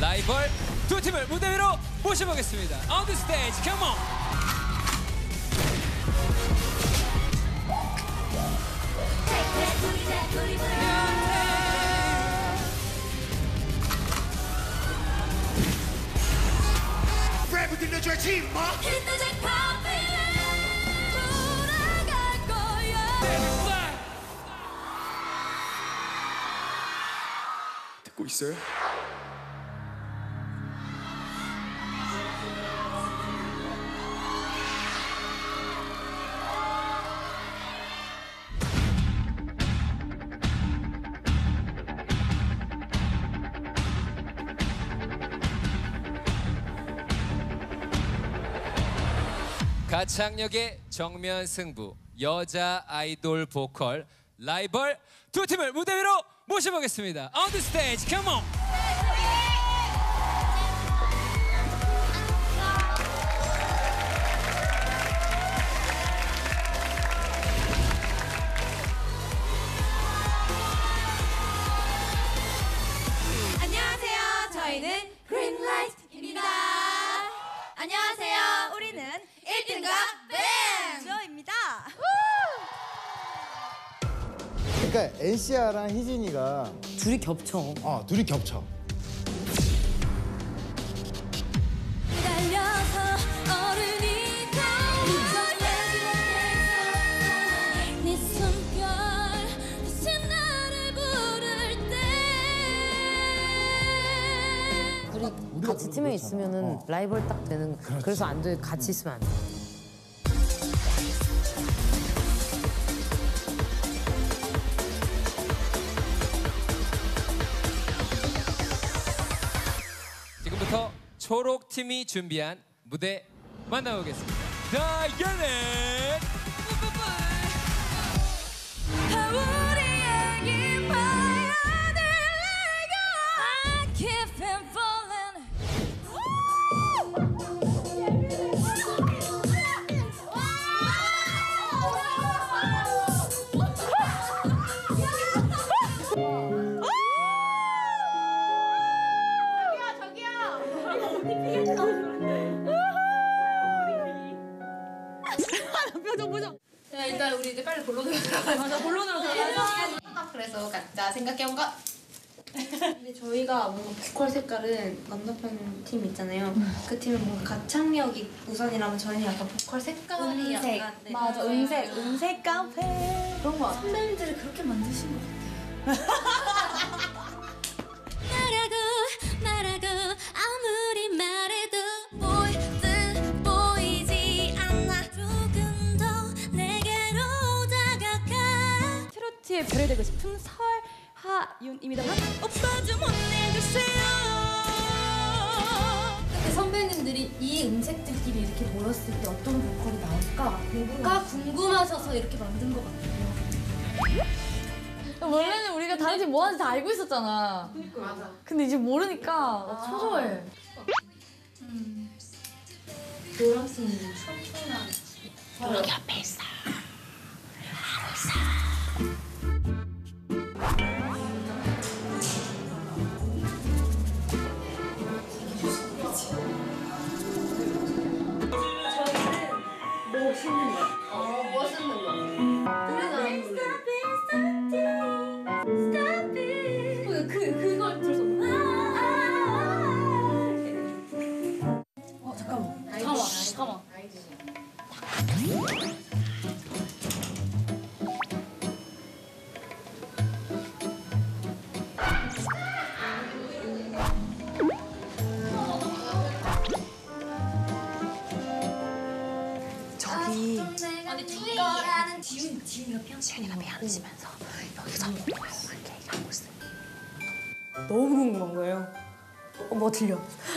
라이벌 두 팀을 무대 위로 모셔보겠습니다. On the stage, come on! Everything that your team, ma. 듣고 있어요? 가창력의 정면 승부, 여자 아이돌 보컬 라이벌 두 팀을 무대 위로 모셔보겠습니다. On the stage, come on! 안녕하세요. 저희는 그린라이트입니다. 안녕하세요. 우리는 1등과 뱀! 주어입니다. 그러니까 NC야랑 희진이가 둘이 겹쳐. 둘이 겹쳐. 달려서 어른이 네 숨결 다시 나를 부를 때 우리 같이 팀에 있으면은 라이벌 딱 되는. 그래서 안 돼. 같이 있으면 안 돼. 지금부터 초록 팀이 준비한 무대 만나보겠습니다. 다이어넷! 우리에게 봐야 될래요. I keep on falling. 야, 일단 우리 이제 빨리 본론으로 들어가자. 맞아, 본론으로 들어가자. 그래서 각자 생각해온 것. 근데 저희가 뭔가 보컬 색깔은 남자편 팀 있잖아요. 그 팀은 뭔가 가창력이 우선이라면 저희는 약간 보컬 색깔이 음색. 약간 네. 맞아, 음색 카페. 그런 거 같아요. 선배님들이 그렇게 만드신 것 같아요. 말하고 아무리 말해도 보이지 않아. 조금 더 내게로 다가가. 트로트의 별이 되고 싶은 설하윤입니다만 오빠 좀 혼내주세요. 그 선배님들이 이 음색들끼리 이렇게 모였을 때 어떤 보컬이 나올까 궁금하셔서 이렇게 만든 것 같아요. 원래는 우리가 다른 팀 뭐 하는지 다 알고 있었잖아. 그러니까. 맞아. 근데 이제 모르니까 초조해. 노랑씨는 촌촌한. 여기 앞에 있어. 멋있는 거. 우리나라 그걸 들을 수 없나? 잠깐만. 저기 아니 투이라는 지훈이가 미안해지면서 여기서 뭐야 이렇게 얘기하고 있어. 너무 궁금한 거예요. 뭐 들려?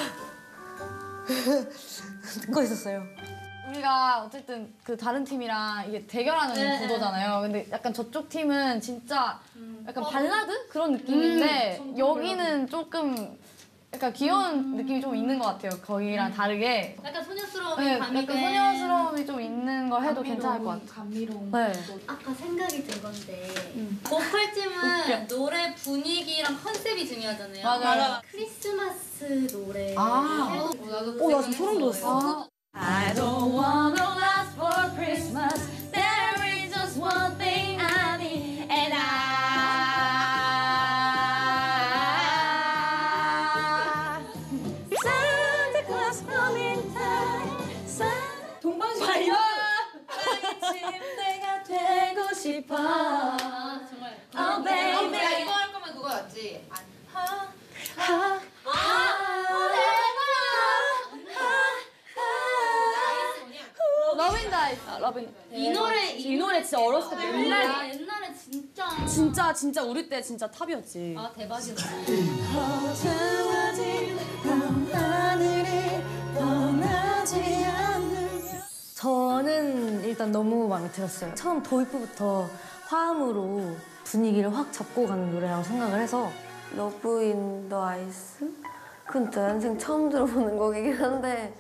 듣고 있었어요. 우리가 어쨌든 그 다른 팀이랑 이게 대결하는 구도잖아요. 근데 약간 저쪽 팀은 진짜 약간 발라드 그런 느낌인데 여기는 조금 약간 귀여운 느낌이 좀 있는 것 같아요. 거기랑 다르게. 약간 소녀스러움이 네, 가미된. 약간 소녀스러움이 좀 있는 거 해도 괜찮을 것 같아요. 감미로운. 네. 아까 생각이 든 건데 보컬팀은 노래 분위기랑 컨셉이 중요하잖아요. 맞아요. 크리스마스 아, 나 지금 소름 돋았어. I don't wanna last for Christmas. There is just one thing I need, and Santa Claus coming time. 동방신기로 침대가 되고 싶어. 정말. Oh baby. 이거 할 거면 그거였지. 러빈. 이 노래 진짜 어렸을 때 옛날에 진짜 진짜 우리 때 진짜 탑이었지. 아 대박이었어. 저는 일단 너무 마음에 들었어요. 처음 도입부부터 화음으로 분위기를 확 잡고 가는 노래라고 생각을 해서 러브 인 더 아이스? 그건 내 인생 처음 들어보는 곡이긴 한데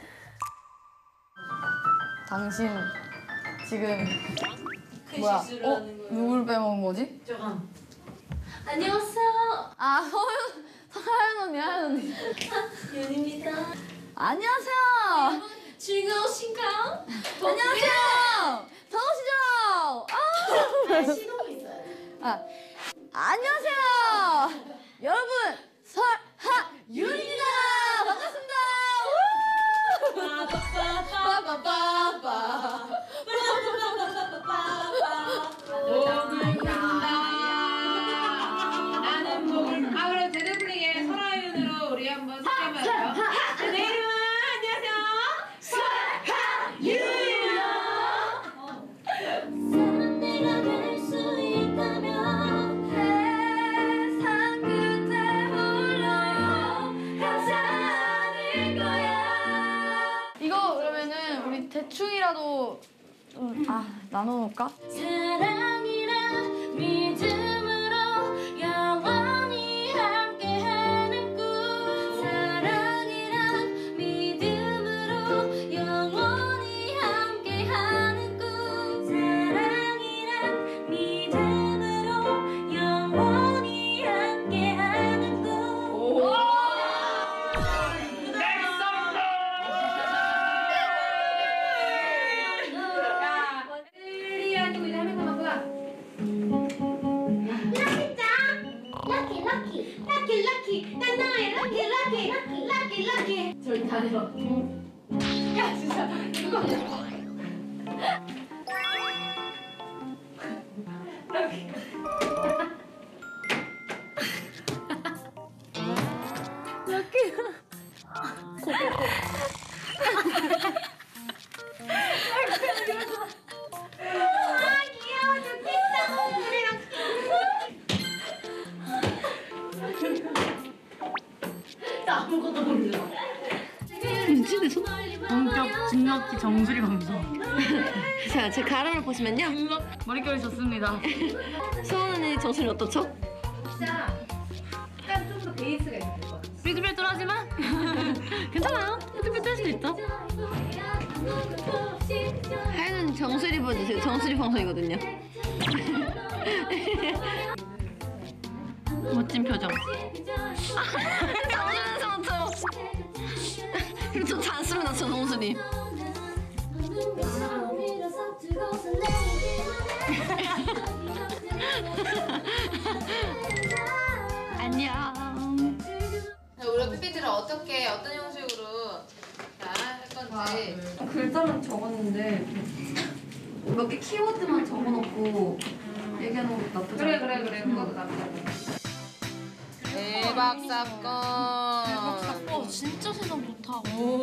당신 지금 뭐야? 누굴 빼먹은 거지? 안녕하세요. 아 하연 언니. 윤입니다. 안녕하세요. 즐거우신가요? 안녕하세요. 더우시죠? 안녕하세요. 여러분 설하윤입니다. 반갑습니다. 나는 목을 아 그럼 데드플릭의 설아윤으로 우리 한번 시켜봐요. 내 이름은 안녕하세요 설아윤이에요. 내가 될 수 있다면 세상 끝에 홀로 감사할 거야. 이거 그러면은 우리 대충이라도 좀 나눠놓을까? 사랑이란 믿음으로 영원히 함께하는 꿈. 사랑이란 믿음으로 영원히 함께하는 꿈. 사랑이란 믿음으로 영원히 함께하는 꿈. 럭키 난 너의 럭키 저리 다 내려. 야 진짜 이거 본격 진혁기 정수리 방송. 자, 제 가람을 보시면요 머릿결이 좋습니다. 소원 언니 정신이 어떻죠? 약간 좀 더 베이스가 있을 것 같아. 삐뚤빼뚤하지만 괜찮아요. 삐뚤빼뚤할 수도 있죠. 하연 언니 정수리 보여주세요. 정수리 방송이거든요. 멋진 표정. 좋지 않습니다, 저 정수리. 안녕. 우리가 PPT를 어떻게 어떤 형식으로 할 건지. 글자만 적었는데 몇 개 키워드만 적어놓고 얘기하는 것도 나쁘지 않아. 그래 그것도 나쁘지 않아. 대박 사건. 진짜 세상 좋다.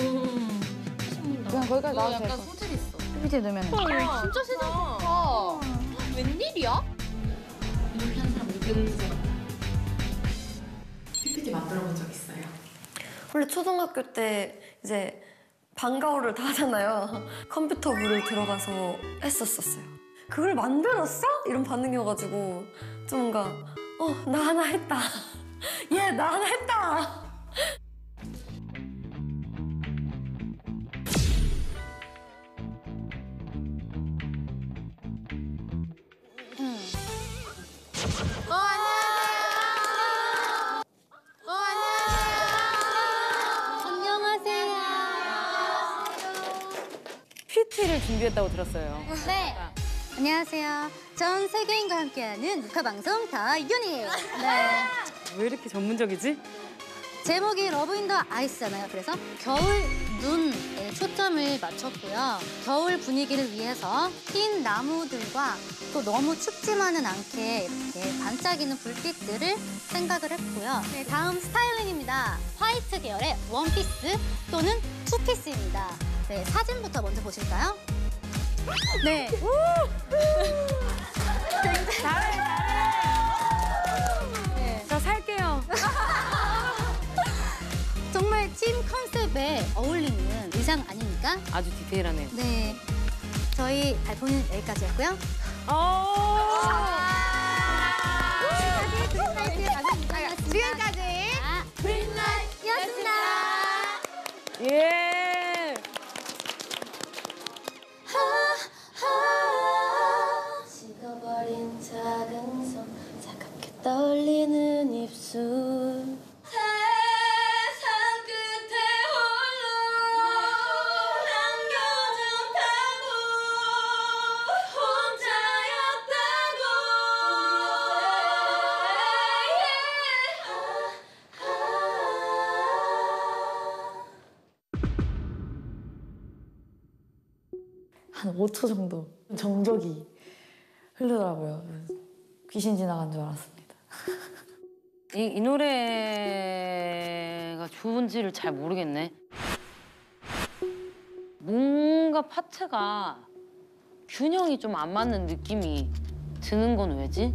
그냥 거기까지 나와도 약간 될것 소질 있어. PPT 넣으면. 진짜 세상 좋다. 웬일이야? PPT 만들어 본 적 있어요? 원래 초등학교 때 이제 방과후를 다 하잖아요. 컴퓨터 부를 들어가서 했었어요. 그걸 만들었어? 이런 반응이어가지고 좀 뭔가 나 하나 했다. 얘 나 하나 했다. 안녕. PPT를 준비했다고 들었어요. 네. 안녕하세요. 전 세계인과 함께하는 녹화방송 더 유닛. 네. 왜 이렇게 전문적이지? 제목이 러브 인 더 아이스잖아요. 그래서 겨울 눈에 초점을 맞췄고요. 겨울 분위기를 위해서 흰 나무들과 또 너무 춥지만은 않게 이렇게 반짝이는 불빛들을 생각을 했고요. 네, 다음 스타일링입니다. 화이트 계열의 원피스 또는 투피스입니다. 네, 사진부터 먼저 보실까요? 네. 잘해. 네. 저 살게요. 정말 팀 컨셉에 어울리는 의상 아닙니까? 아주 디테일하네요. 네. 저희 발표는 여기까지였고요. 지금까지 그린라이트였습니다. 예. 식어버린 작은 손 차갑게 떨리는 입술 세상 끝에 홀로 남겨졌다고 한 5초 정도 정적이 흐르더라고요. 귀신 지나간 줄 알았습니다. 이 노래가 좋은지를 잘 모르겠네. 뭔가 파트가 균형이 좀 안 맞는 느낌이 드는 건 왜지?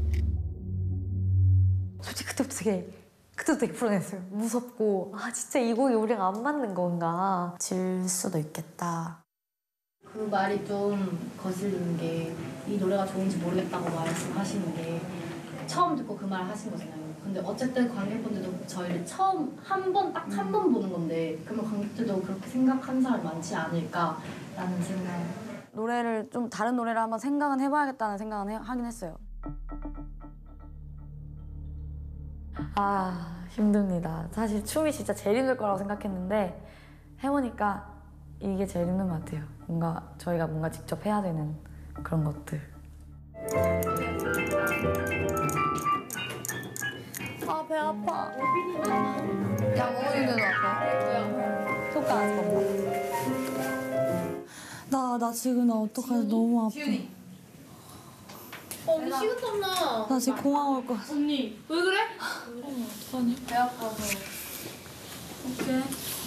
솔직히 그때도 되게 불안했어요. 무섭고 아 진짜 이 곡이 우리랑 안 맞는 건가? 질 수도 있겠다. 그 말이 좀 거슬리는 게 이 노래가 좋은지 모르겠다고 말씀하시는 게 처음 듣고 그 말 하신 거잖아요. 근데 어쨌든 관객분들도 저희를 처음 한 번 딱 한 번 보는 건데 그러면 관객들도 그렇게 생각하는 사람이 많지 않을까라는 생각. 노래를 좀 다른 노래를 한번 생각은 해봐야겠다는 생각은 하긴 했어요. 아 힘듭니다. 사실 춤이 진짜 제일 힘들 거라고 생각했는데 해보니까 이게 제일 힘든 것 같아요. 저희가 뭔가 직접 해야 되는 그런 것들. 아, 배 아파. 약 먹었는데도 아파. 손가락 아파. 나 지금 어떡하지? 너무 아파. 언니 식은땀 나. 나 지금 공항 올 것 같아. 언니 왜 그래? 어떡하니? 배 아파서. 어떡해.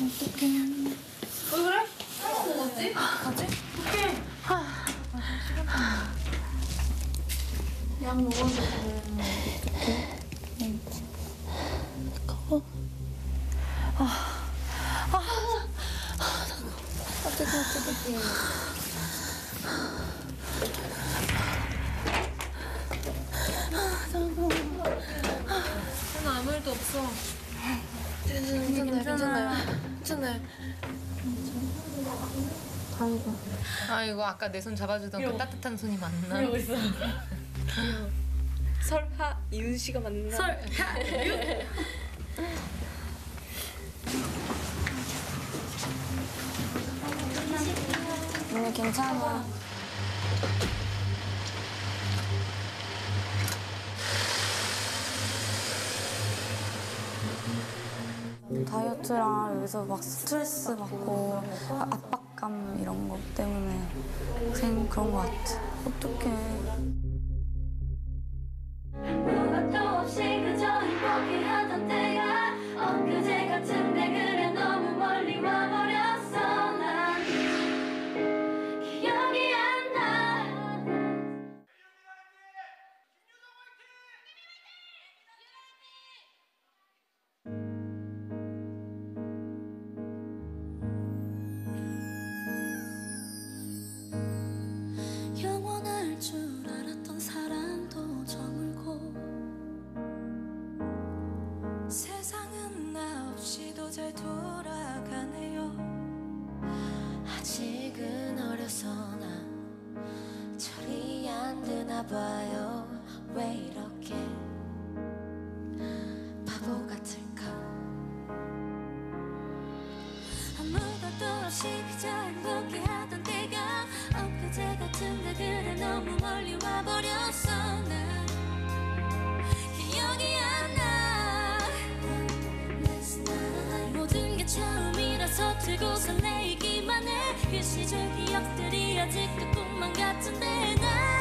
왜 그래? 먹었지? 가지? 어떡해. 약 먹어도 저는 아무 일도 없어. 괜찮아요. 아이고 아까 내 손 잡아주던 그 따뜻한 손이 맞나? 이러고 있어. 설하 이윤 씨가 맞나? 설하 이윤. 언니 괜찮아. 다이어트랑 여기서 막 스트레스 받고 압박감 이런 것 때문에 그런 것 같아. 어떡해. 무것도 없이 그저 행복해 하던 때가 엊그제 같은데 그래 너무 멀리 와버렸어 난 기억이 안 나. 영원할 줄 알았던 사랑도 저물고 세상은 나 없이도 잘 돌아가네요. 아직은 어려서 나 철이 안 드나 봐요. 왜 이렇게 바보 같을까. 아무것도 말도 없이 그저 행복해하던 때가 엊그제 같은데 그래 너무 멀리 와버렸어. 난 기억이 안 나. 모든 게 처음이라서 틀고 설레이기만 해. 그 시절 기억들이 아직도 꿈만 같은데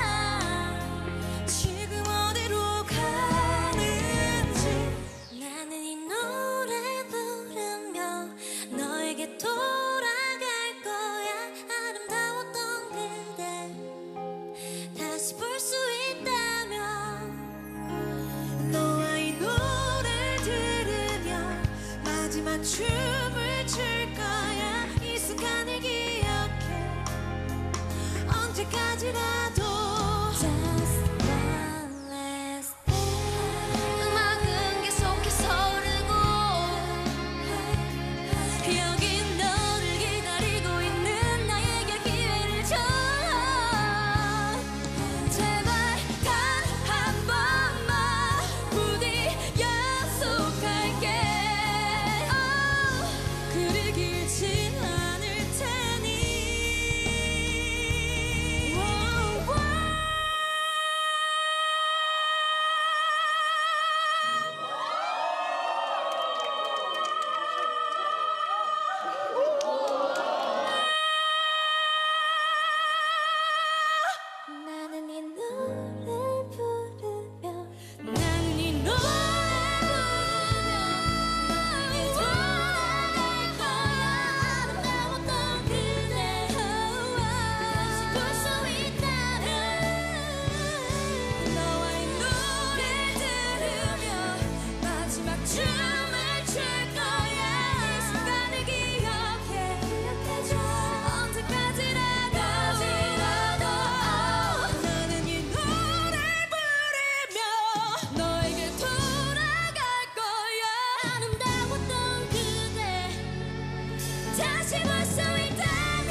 나 지금 어디로 가는지. 나는 이 노래 부르며 너에게 돌아갈 거야. 아름다웠던 그대 다시 볼 수 있다면 너와 이 노래 들으며 마지막 춤을 출 거야. 이 순간을 기억해 언제까지라도. Just one last day. 음악은 계속해서 흐르고 여긴 너를 기다리고 있는 나에게 기회를 줘. 제발 단 한 번만 부디 약속할게. 그리 길진 않을 테니. 나는 이 노래 부르며 나는 이 노래 부르며 돌아갈 거야. 아름다웠던 그대 다시 볼 수 있다면 너와 이 노래 들으며 마지막 춤을 출 거야. 이 순간을 기억해 언제까지라도. 나는 이 노래 부르며 너에게 돌아갈 거야. 아름다웠던 그대 다시 볼 수 있다면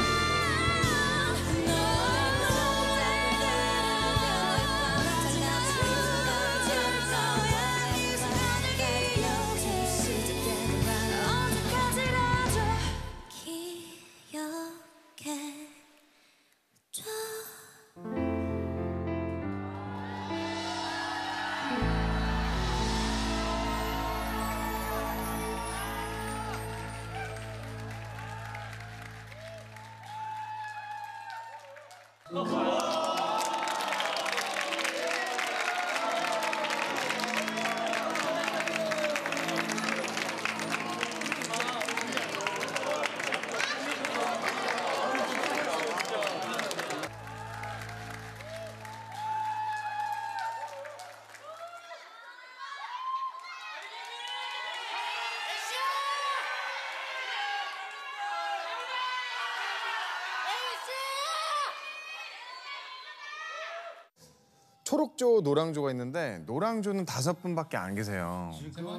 너의 마지막 춤을 출 거야. 이 순간을 기억해 언제까지라도 기억해 줘. 초록조, 노랑조가 있는데 노랑조는 5분밖에 안 계세요.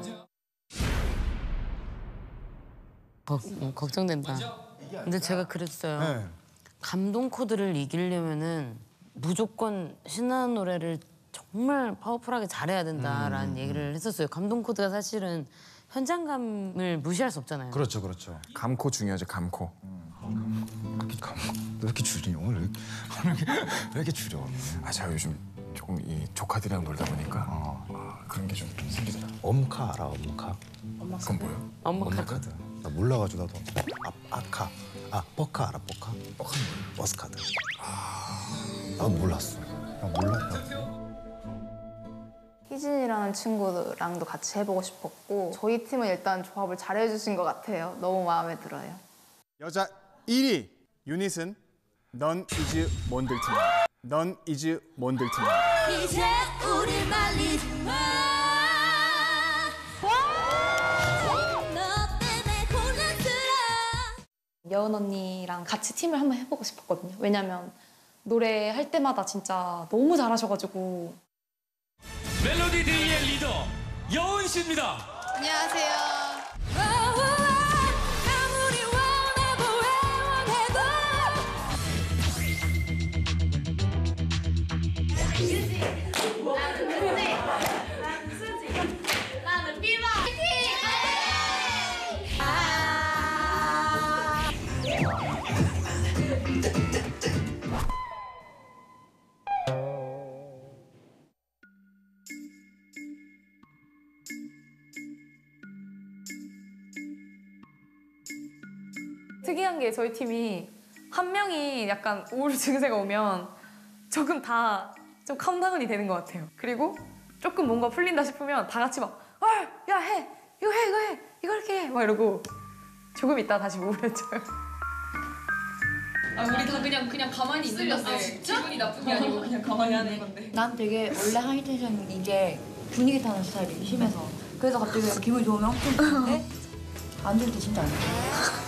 걱정된다. 근데 제가 그랬어요. 네. 감동 코드를 이기려면은 무조건 신나는 노래를 정말 파워풀하게 잘해야 된다라는 얘기를 했었어요. 감동 코드가 사실은 현장감을 무시할 수 없잖아요. 그렇죠, 그렇죠. 감코 중요하죠, 감코. 왜 이렇게 줄이냐 오늘 왜 이렇게 줄여? 아, 제가 요즘 조금 이 조카들이랑 놀다 보니까 그런 게 좀 생기더라. 엄카 알아? 엄카? 그건 뭐예요? 엄마 카드. 나 몰라가지고 나도. 아카. 버카 알아? 버카? 버카는 뭐야? 버스카드. 나 몰랐어. 나 몰랐다. 희진이라는 친구랑도 같이 해보고 싶었고 저희 팀은 일단 조합을 잘해주신 것 같아요. 너무 마음에 들어요. 여자 1위 유닛은 넌 이즈 몬들팀입니다. 넌 이즈 몬들팀입니다. 이제 우릴 말리지 마. 너 때문에 혼란스러워. 여은 언니랑 같이 팀을 한번 해보고 싶었거든요. 왜냐면 노래할 때마다 진짜 너무 잘하셔가지고. 멜로디 데이의 리더 여은 씨입니다. 안녕하세요. 아무리 원하고 애원해도 나는 수지 나는 비바 특이한 게 저희 팀이 한 명이 약간 우울 증세가 오면 조금 다 좀 캄다운이 되는 것 같아요. 그리고 조금 뭔가 풀린다 싶으면 다 같이 막 야 해! 이거 해! 이거 해! 이거 이렇게 해! 막 이러고 조금 있다 다시 우울해져요. 우리 다 그냥 가만히 있는 건데 기분이 나쁜 게 아니고 그냥 가만히 하는 건데. 난 되게 원래 하이텐션 이게 분위기 타는 스타일이 심해서 그래서 갑자기 기분이 좋으면 엄청 좋은데 안 좋을 때 진짜 안 좋아.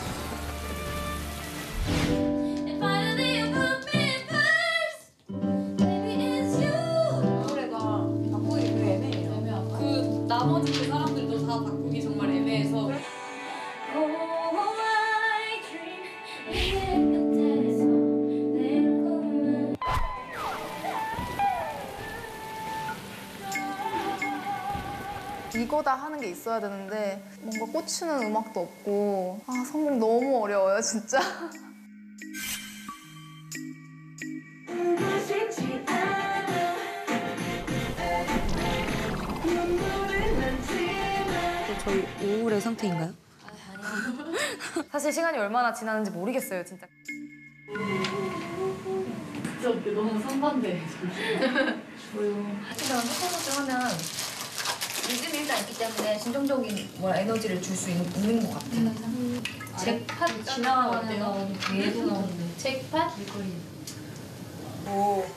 나머지 그 사람들도 다 바꾸기 정말 애매해서. 이거다 하는 게 있어야 되는데 뭔가 꽂히는 음악도 없고 아 성공 너무 어려워요 진짜. 저희 우울의 상태인가요? 사실 시간이 얼마나 지났는지 모르겠어요 진짜. 진짜 너무 상반돼. 하지만 퍼포먼스 하면 리듬이 일단 있기 때문에 진정적인 에너지를 줄 수 있는 것 같아요. 잭팟 지나가는 거 계속 나오는데. 잭팟? 오.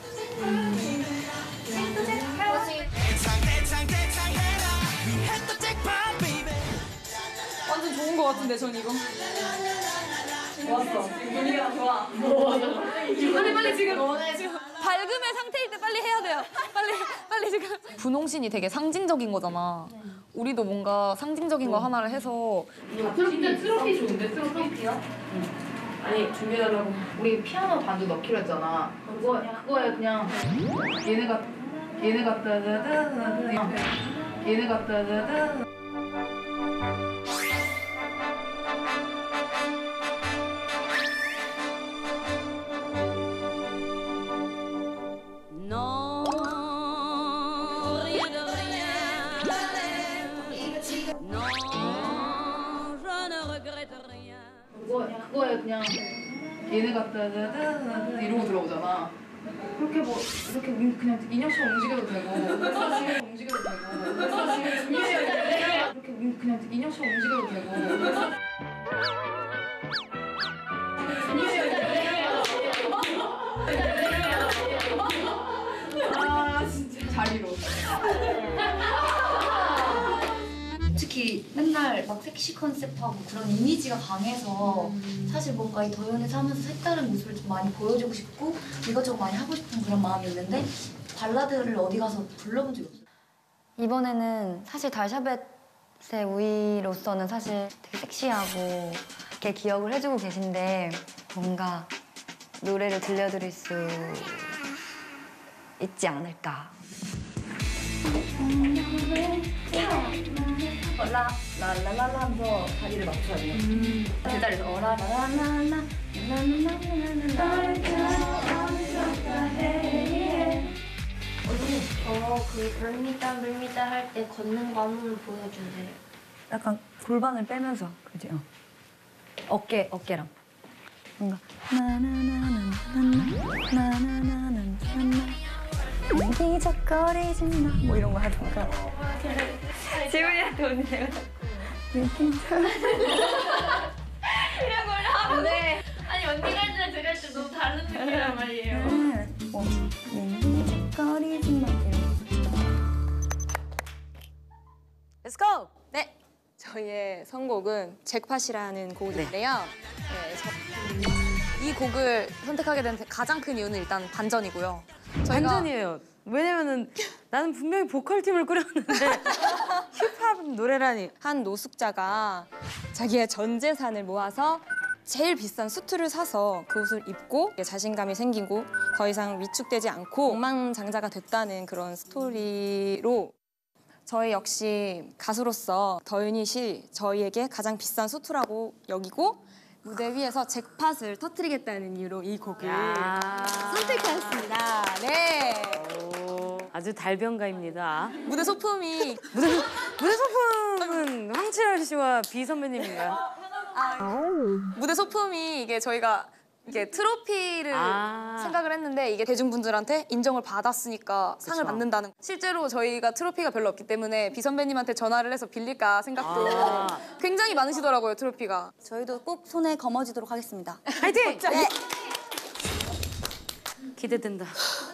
완전 좋은 거 같은데 전 이거. 좋았어. 분위기가 좋아. 빨리 지금 밝음의 상태일 때 빨리 해야 돼요. 빨리 지금. 분홍신이 되게 상징적인 거잖아. 우리도 뭔가 상징적인 거 하나를 해서. 진짜 트로피 좋은데 트로피요? 아니 준비하려고 우리 피아노 반주 넣기로 했잖아. 그거에 그냥 얘네가 따다다다 얘네가 따다다. 그거에 그냥 얘네가 따다다다 이러고 들어오잖아. 그렇게 뭐 이렇게 그냥 인형처럼 움직여도 되고 움직여도 되고 이렇게 그냥 인형처럼 움직여도 되고. 아 진짜 자리로. 특히 맨날 막 섹시 컨셉하고 그런 이미지가 강해서 사실 뭔가 이 더연에서 하면서 색다른 모습을 좀 많이 보여주고 싶고 이것저것 많이 하고 싶은 그런 마음이 있는데 발라드를 어디 가서 불러본 적이 없어요. 이번에는 사실 달샤벳의 우위로서는 사실 되게 섹시하고 이렇게 기억을 해주고 계신데 뭔가 노래를 들려드릴 수 있지 않을까. 라 라라라라 하면서 다리를 맞춰야 돼요. 그 자리에서 라라라라라 그 불미다 할 때 걷는 거 한 번만 보여주세요. 약간 골반을 빼면서 그지? 어깨랑 뭔가 희적거리지 마 뭐 이런 거 하던가. 지훈이한테 언니 내가 이런 걸 하는데 아니 언니가 할 때 들을 때 너무 다른 느낌이란 말이에요. 희적거리지 마 Let's go! 네, 저희의 선곡은 잭팟이라는 곡인데요. 이 곡을 선택하게 된 가장 큰 이유는 일단 반전이고요. 반전이에요. 왜냐면은 나는 분명히 보컬팀을 꾸렸는데 힙합 노래라니. 한 노숙자가 자기의 전 재산을 모아서 제일 비싼 수트를 사서 그 옷을 입고 자신감이 생기고 더 이상 위축되지 않고 억만장자가 됐다는 그런 스토리로 저희 역시 가수로서 더 유닛이 저희에게 가장 비싼 수트라고 여기고 무대 위에서 잭팟을 터뜨리겠다는 이유로 이 곡을 선택하였습니다. 네. 아주 달변가입니다. 무대 소품이 무대 소품은 황치열 씨와 비 선배님인가요? 무대 소품이 이게 저희가 이게 트로피를 생각을 했는데 이게 대중분들한테 인정을 받았으니까 상을 받는다는. 실제로 저희가 트로피가 별로 없기 때문에 비 선배님한테 전화를 해서 빌릴까 생각도 굉장히 많으시더라고요, 트로피가. 저희도 꼭 손에 거머쥐도록 하겠습니다. 화이팅! 네. 기대된다.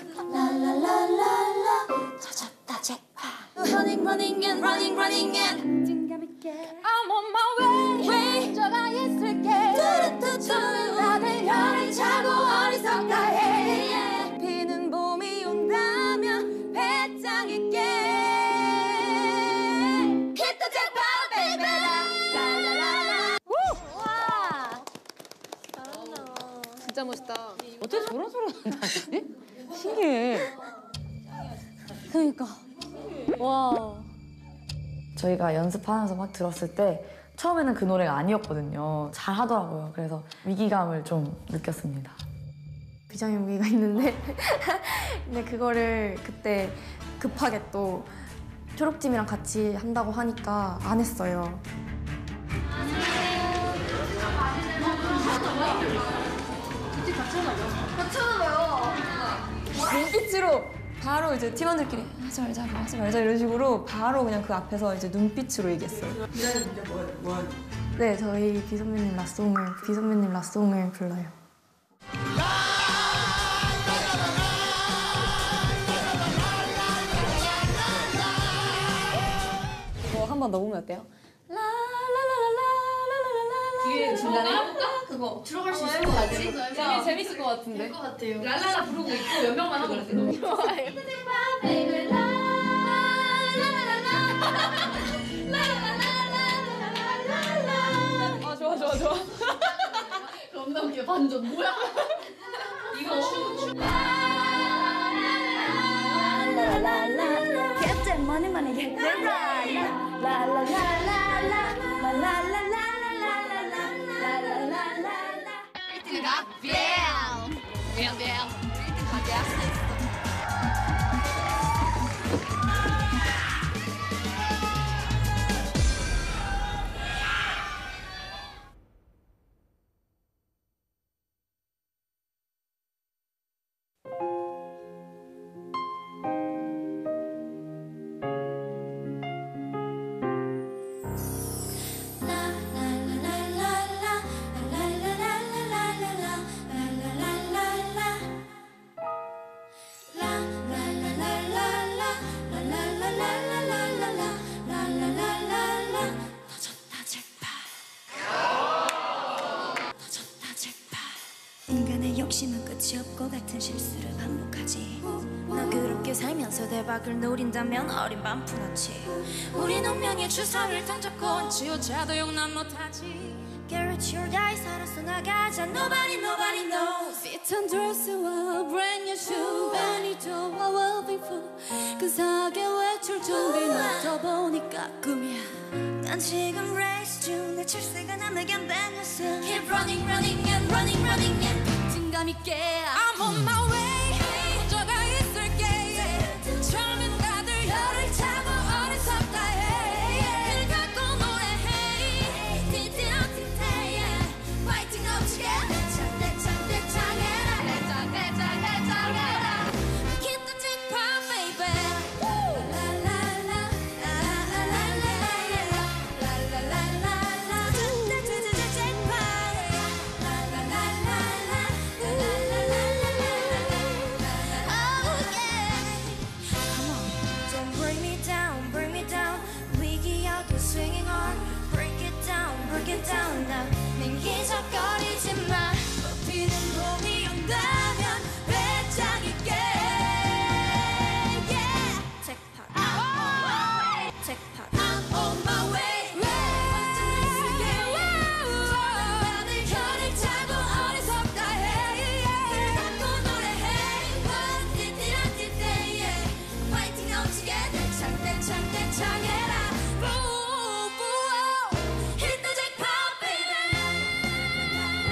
라라라라라 찾았다 제파 Running running and running running and I'm on my way 저가 있을게 뚜루뚜뚜 나는 열을 차고 어리석다 해 피는 봄이 온다면 배짱있게 Hit the jackpot baby 라라라라 와 진짜 멋있다. 어떻게 저런 소리 난다지? 신기해. 그러니까 와. 저희가 연습하면서 막 들었을 때 처음에는 그 노래가 아니었거든요. 잘 하더라고요. 그래서 위기감을 좀 느꼈습니다. 비장의 무기가 있는데 근데 그거를 그때 급하게 또 초록팀이랑 같이 한다고 하니까 안 했어요. 눈빛으로 바로 이제 팀원들끼리 하지 말자 이런 식으로 바로 그냥 그 앞에서 이제 눈빛으로 얘기했어요. 네, 저희 비선배님 라송을 불러요. 이거 한번 넣어보면 어때요? 뒤에 중간에 해볼까? 그거 들어갈 수 있을 것 같지? 재밌을 것 같은데. 될 것 같아요. 랄랄라 부르고 있고 몇 명만 하고 있어요. 좋아요. 좋아. 겁나 웃겨. 반전 뭐야? 이거 춤. Get that money, get that right. La la la la la la la la la la la la. 1등이다. 뿅. 1등 가자. 인간의 욕심은 끝이 없고 같은 실수를 반복하지. 너그럽게 살면서 대박을 노린다면 어린 반푼어치. 우린 운명의 주사위를 던졌고 지우자도 용납 못하지. Garrett your die 살아서 나가자. Nobody knows. Fit and dress와 brand new shoe Benito I will be full. 그 사계 외출 준비 너 보니까 꿈이야. 난 지금 race 중 내 철새가 남에겐 밴뉴스. Keep running and running and 진감 있게 I'm on my way 혼자가 있을게. 처음엔 다들 열을 차고 어리석다 해. 길 갖고 노래해 띠띠랑띠띠 파이팅 넘치게 대창해라 대창해라. Keep the jackpot baby. Swinging on, break it down now. 난 기적거리지 마. 꽃피는 봄이 온다면 배짱 있게. Yeah. Jackpot. I'm on my way. 완전 있을게. 다들 혀를 차고 어리석다 해. 길 갖고 노래해. 띠띠랑띠띠 파이팅 넘치게 대창해라. Hit the jackpot, baby.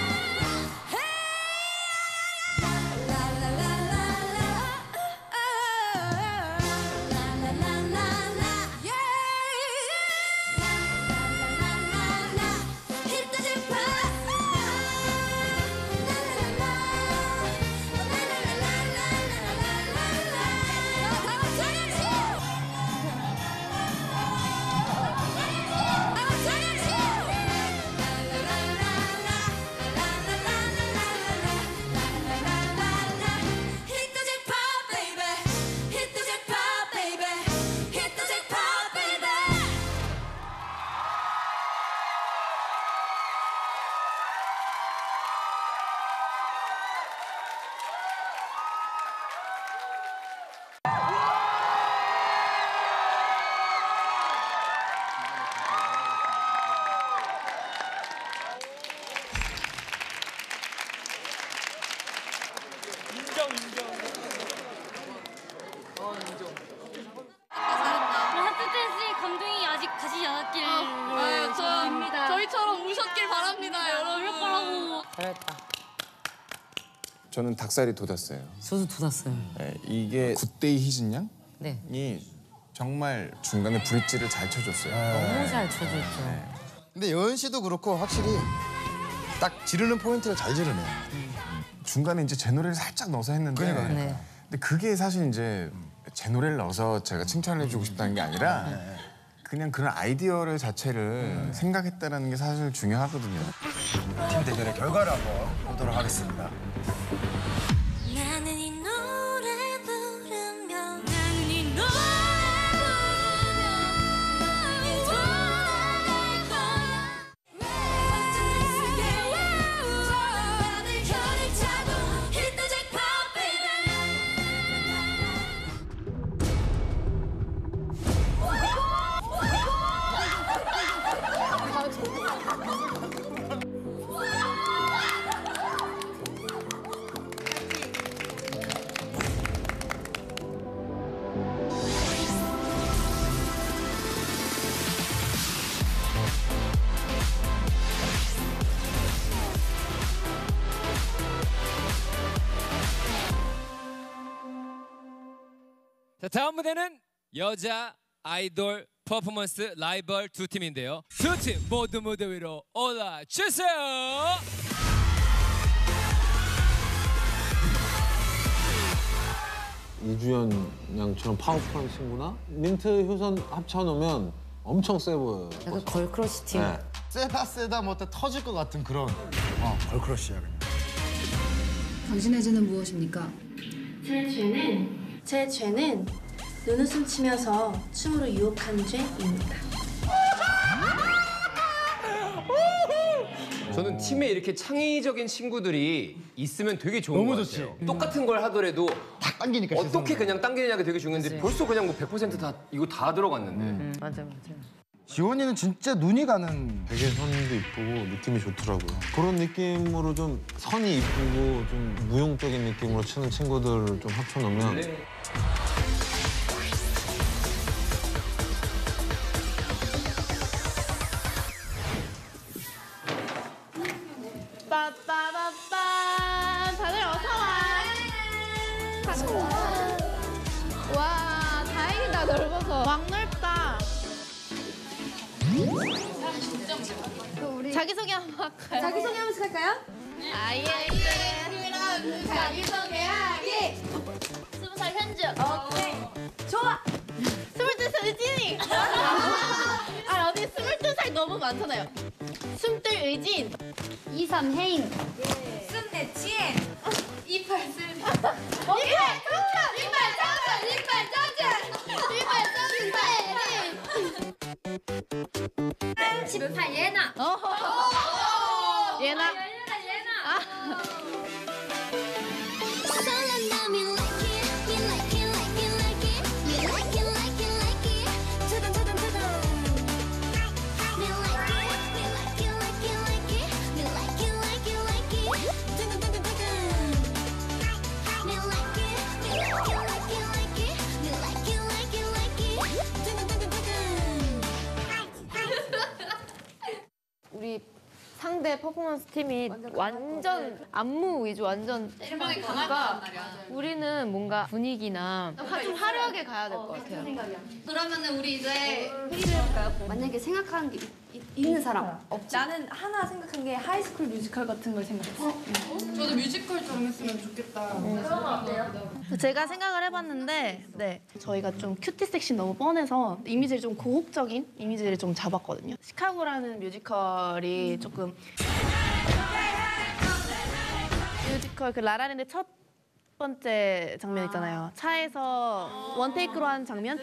잘했다. 저는 닭살이 돋았어요. 저도 돋았어요. 네, 이게 굿데이 희진 양이 네. 정말 중간에 브릿지를 잘 쳐줬어요. 너무 잘 쳐줬죠. 근데 여은 씨도 그렇고 확실히 딱 지르는 포인트를 잘 지르네요. 중간에 이제 제 노래를 살짝 넣어서 했는데 그러니까. 네. 근데 그게 사실 이제 제 노래를 넣어서 제가 칭찬을 해주고 싶다는 게 아니라 그냥 그런 아이디어를 자체를 생각했다는 게 사실 중요하거든요. 팀 대결의 결과를 한번 보도록 하겠습니다. 나는 이 노래 부르며 나는 이 노래 부르며 돌아갈 거야 완전 별을 타고 hit the jackpot 자, 다음 무대는 여자 아이돌 퍼포먼스 라이벌 두 팀인데요. 두 팀 모두 무대 위로 올라주세요. 이주연 양처럼 파워풀한 친구나 민트 효선 합쳐놓으면 엄청 세 보여요. 약간 걸크러쉬 팀. 네. 세다 못해 터질 것 같은 그런 걸크러쉬야 그냥. 당신의 죄는 무엇입니까? 제 죄는 눈웃음 치면서 춤으로 유혹한 죄입니다. 저는 팀에 이렇게 창의적인 친구들이 있으면 되게 좋은 너무 것 좋지. 같아요. 똑같은 걸 하더라도 다 당기니까 어떻게 그냥 당기느냐가 되게 중요한데 그치. 벌써 그냥 뭐 100% 다 이거 다 들어갔는데. 맞아요. 지원이는 진짜 눈이 가는. 되게 선도 이쁘고 느낌이 좋더라고요. 그런 느낌으로 좀 선이 이쁘고 좀 무용적인 느낌으로 치는 친구들을 좀 합쳐놓으면 빠빠빠빠 다들 어서 와. 와 다행이다 넓어서. 막 넓다. 자기소개 한번 할까요? 자기소개 한번 할까요? 아예 그럼 자기소개하기. 20살 현주. 오케이. 좋아. 22살 의진이. 아 언니 22살 너무 많잖아요. 22 의진. 23 혜인. 24 지혜. 28 슬비. 오케이. 이빨 짱짱. 18 예나. 예나. 우리 상대 퍼포먼스 팀이 완전 안무 위주, 완전 실망이 강할 거란 말이야. 우리는 뭔가 분위기나 좀 화려하게 가야 될 것 같아요. 그러면은 우리 이제 회의를 해볼까요? 만약에 생각하는 게 있는 사람 없지? 나는 하나 생각한 게 하이스쿨 뮤지컬 같은 걸 생각했어. 저도 뮤지컬 좀 했으면 좋겠다. 제가 생각을 해봤는데 네 저희가 좀 큐티 섹시 너무 뻔해서 이미지를 좀 고혹적인 이미지를 좀 잡았거든요. 시카고라는 뮤지컬이 조금 뮤지컬 그 라라랜드 첫 번째 장면 있잖아요. 차에서 원테이크로 한 장면.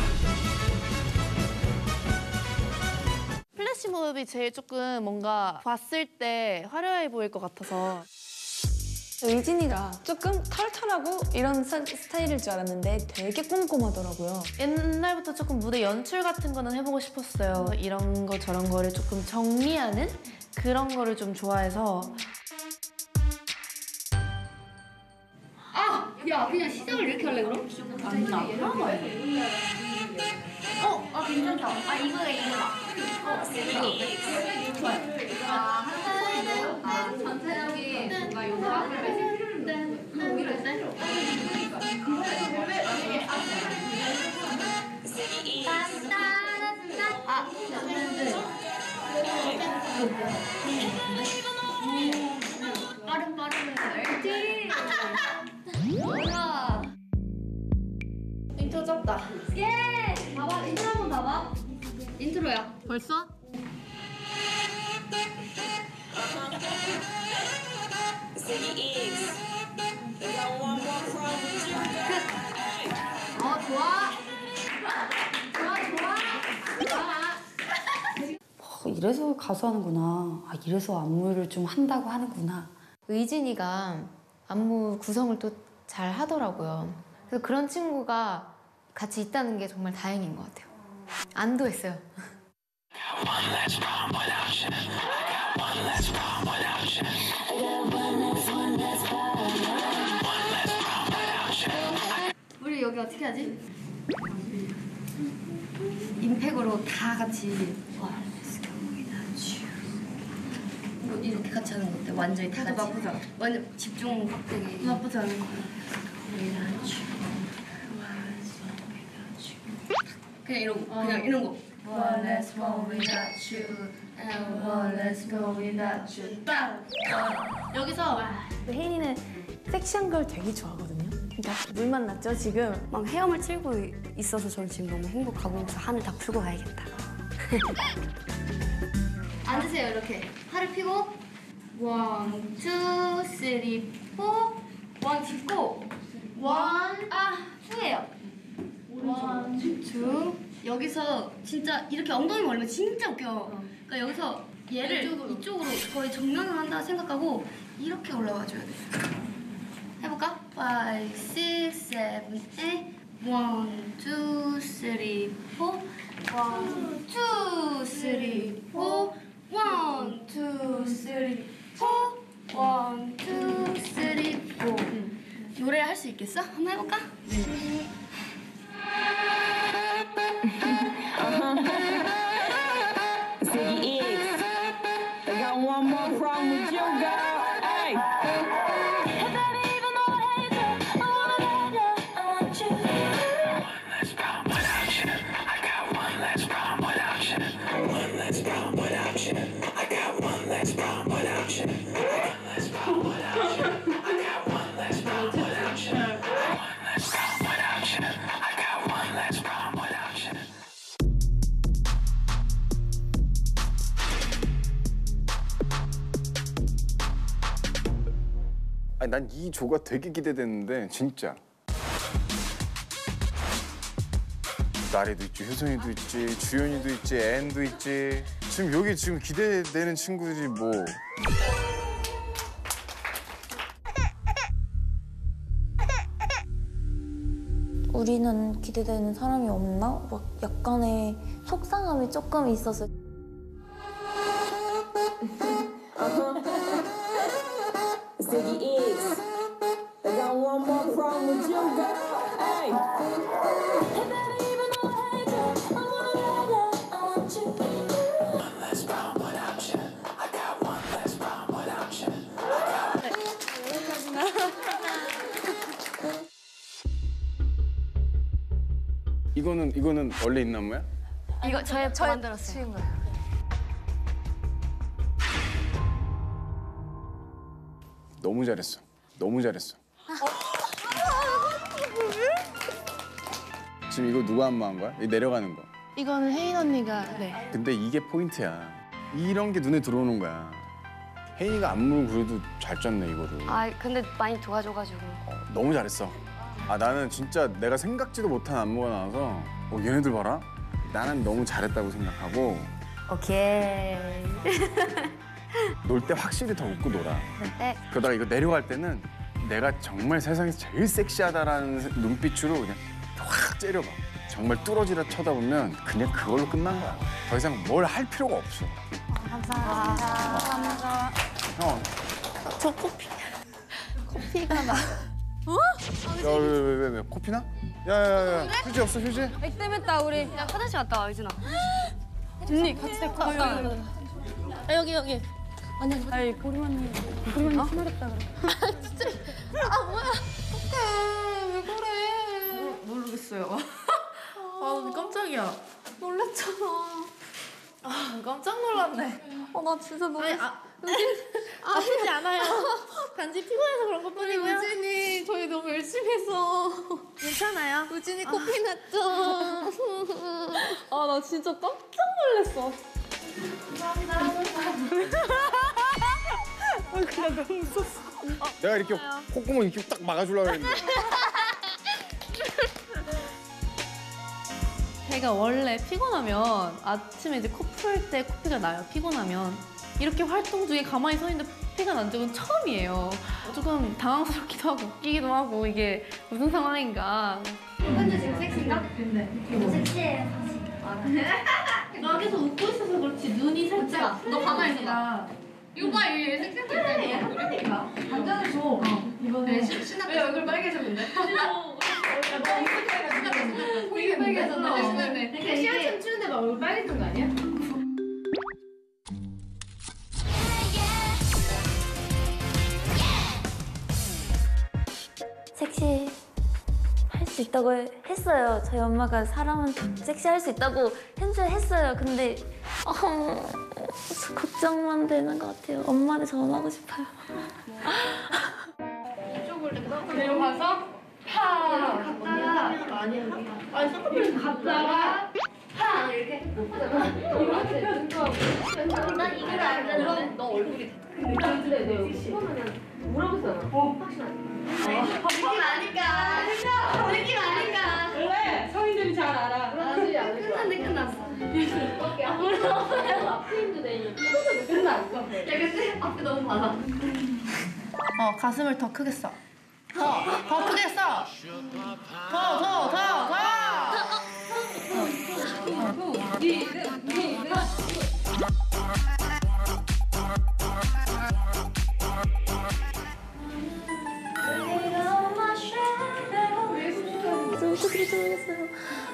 플래시몹이 제일 조금 뭔가 봤을 때 화려해 보일 것 같아서. 의진이가 조금 털털하고 이런 스타일일 줄 알았는데 되게 꼼꼼하더라고요. 옛날부터 조금 무대 연출 같은 거는 해보고 싶었어요. 이런 거 저런 거를 조금 정리하는 그런 거를 좀 좋아해서. 아! 야 그냥 시작을 이렇게 할래 그럼? 아니다. 아 괜찮다. 아 이거다. 이거. 좋아요. 아 하나는 전체적으로 빠른 알지? 뭐야? 인트로 짰다. 예! 봐봐, 인트로 한번 봐봐. 인트로야. 벌써? 좋아. 이래서 가수 하는구나. 아, 이래서 안무를 좀 한다고 하는구나. 의진이가 안무 구성을 또 잘 하더라고요. 그래서 그런 친구가 같이 있다는 게 정말 다행인 것 같아요. 안도했어요. 우리 여기 어떻게 하지? 임팩으로 다 같이 이렇게 같이 하는 거 어때? 완전히 다 같이. 나쁘지 않아. 완전 집중 빡되게. 나쁘지 않을 것 같아. 그냥 이런 거. 그냥 이런 거. One less one without you, and one less go without you. 딱. 여기서 혜인이는 섹시한 걸 되게 좋아하거든요. 그러니까 물 만났죠 지금. 막 헤엄을 치고 있어서 저는 지금 너무 행복하고 그래서 한을 다 풀고 가야겠다. 앉으세요 이렇게. 팔을 펴고 원, 투, 쓰리, 포. 원 짚고 원, 투예요. 원, 투. 여기서 진짜 이렇게 엉덩이 올리면 진짜 웃겨. 그러니까 여기서 얘를 이쪽으로 거의 정면을 한다 생각하고 이렇게 올라와줘야 돼. 해볼까? 5, 6, 7, 8 1, 2, 3, 4 1, 2, 3, 4 1, 2, 3, 4 1, 2, 3, 4 노래 할 수 있겠어? 한번 해볼까? 네. Ziggy X, I got one more problem with you, girl. Hey. Hey, baby, even though I hate you, I wanna love you, I want you. One less problem without you. I got one less problem without you. One less problem without you. I got one less problem without you. One less problem without you. I got one less problem without you. One less problem without you. I got one less problem without you. 아니, 난 이 조가 되게 기대됐는데 진짜. 나래도 있지, 효선이도 있지, 주연이도 있지, 앤도 있지. 지금 여기 지금 기대되는 친구들이 뭐. 우리는 기대되는 사람이 없나? 막 약간의 속상함이 조금 있었어요. Ziggy X, I got one more problem with you, girl. Hey. Hey, baby, even though I hate you, I wanna love you, I want you. One less problem without you. I got one less problem without you. 이거는 원래 있는 안무야? 이거 저희 만들었어요. 너무 잘했어. 너무 잘했어. 지금 이거 누가 안무한 거야? 이 내려가는 거. 이거는 혜인 언니가 근데 이게 포인트야. 이런 게 눈에 들어오는 거야. 혜인이가 안무를 그래도 잘 짰네, 이거를. 아 근데 많이 도와줘가지고. 너무 잘했어. 아, 나는 진짜 내가 생각지도 못한 안무가 나와서 얘네들 봐라? 나는 너무 잘했다고 생각하고 오케이. 놀 때 확실히 더 웃고 놀아. 네. 그러다가 이거 내려갈 때는 내가 정말 세상에서 제일 섹시하다라는 눈빛으로 그냥 확 째려봐. 정말 뚫어지라 쳐다보면 그냥 그걸로 끝난 거야. 더 이상 뭘 할 필요가 없어. 감사합니다. 감사합니다. 형. 저 커피가 나. 어? 야, 왜? 코피나? 야야야, 휴지 없어, 휴지? 액땜했다 우리. 야 화장실 갔다 와, 유진아. 언니 같이 갔다 와. 여기. 아니, 보리만님 신나겠다 그래. 진짜. 뭐야? 어떡해, 왜 그래? 모르겠어요. 아, 깜짝이야. 놀랐잖아. 깜짝 놀랐네. 나 진짜 너무. 아프지 않아요. 단지 피곤해서 그런 것 뿐이고요. 우진이 저희 너무 열심히 해서. 괜찮아요. 우진이 코피 났죠. 나 진짜 깜짝 놀랐어. 감사합니다. 그냥 너무 웃었어. 내가 이렇게 콧구멍 이렇게 딱 막아주려고 했는데. 제가 원래 피곤하면 아침에 이제 코 풀 때 코피가 나요. 피곤하면 이렇게 활동 중에 가만히 서 있는데 피가 난 적은 처음이에요. 조금 당황스럽기도 하고 웃기기도 하고 이게 무슨 상황인가. 현재 지금 섹시인가? 네. 섹시해요 사실. 나 계속 웃고 있어서 그렇지 눈이 살짝. 너 가만히 있어. 이거 봐, 얘 섹시한 거 있다니까. 그러니까. 반전을 줘. 이번에 신나. 왜 얼굴 빨개졌는데? 되게 빨개졌나? 그러니까 시야참 추는데 막 얼굴 빨개진 거 아니야? 섹시 할 수 있다고 했어요. 저희 엄마가 사람은 섹시할 수 있다고 했어요. 근데 걱정만 되는 것 같아요. 엄마한테 전화하고 싶어요. 내려 가서 갔다가 아니 갔다가 파 이렇게 난 이걸 안 되는데 너 얼굴이 근데 너 여기 씹으면은 물어보잖아. 확실하지. 느낌 아니까. 느낌 아니까. 원래 성인들이 잘 알아. 끝났어. 앞으로 앞트임도 돼. 끝났어. 야 근데 앞에 너무 많아. 가슴을 더 크게 써. 더 크게 써. 더. 어떻게 모르겠어요.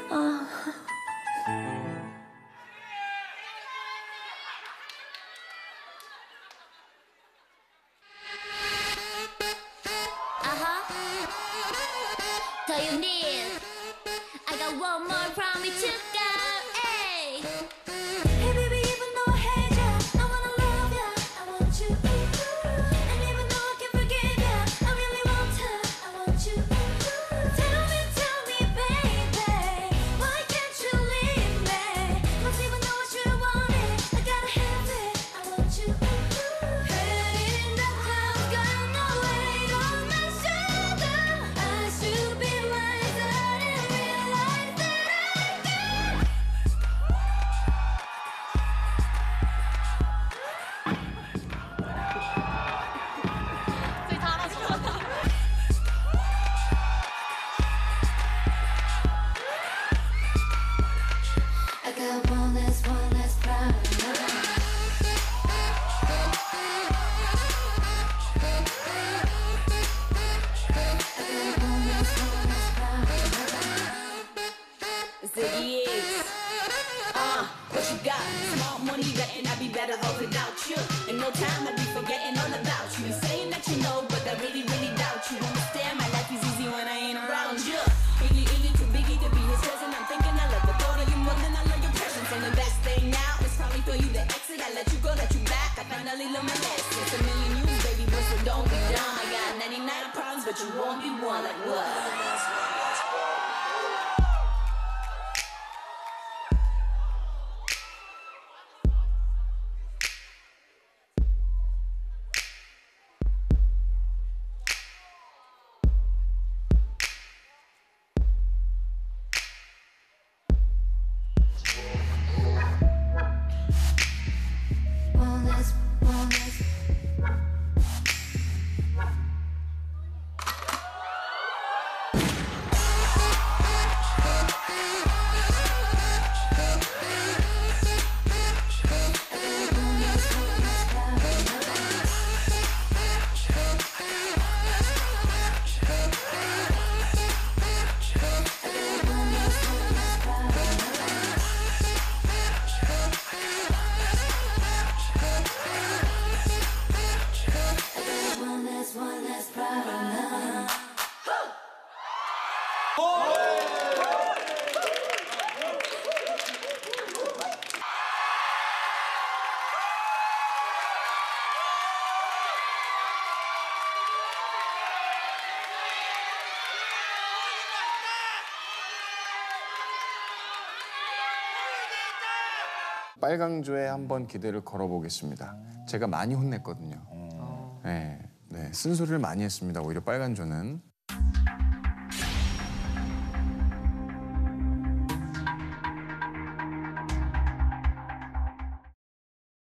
Do you need? I got one more from me to go. Hey, hey baby, even though I hate you, I wanna love you, I want you. And even though I can forgive you, I really want to, I want you. Tell me, baby, why can't you leave me? 'Cause even though I should want it, I gotta have it, I want you. Head in the house, got no weight on my shoulder. I should be wiser and realize that I got. I got one last problem. Ziggy is. What you got? Small money, reckon I'd be better off without you. In no time, I'd be forgetting all about you. You're saying that you know, but I really, really doubt you. Understand, my life is easy when I ain't around you. Iggy, too biggie to be his cousin. I'm thinking I love the thought of you more than I love your presence. And the best thing now is probably for you to exit. I let you go, let you back. I finally learned my lesson. It's a million years, baby, but so don't be dumb. I got 99 problems, but you won't be one. Like what? One last. 빨강조에 한번 기대를 걸어보겠습니다. 제가 많이 혼냈거든요. 네, 쓴소리를 많이 했습니다. 오히려 빨강조는.